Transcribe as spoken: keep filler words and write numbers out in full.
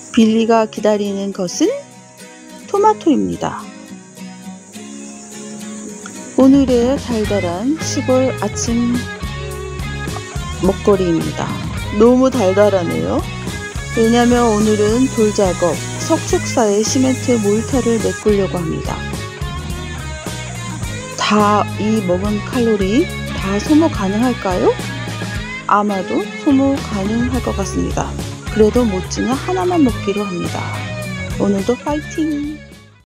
빌리가 기다리는 것은 토마토입니다. 오늘의 달달한 시골 아침 먹거리입니다. 너무 달달하네요. 왜냐면 오늘은 돌작업, 석축사에 시멘트 몰타를 메꾸려고 합니다. 다 이 먹은 칼로리 다 소모 가능할까요? 아마도 소모 가능할 것 같습니다. 그래도 못지는 하나만 먹기로 합니다. 오늘도 파이팅!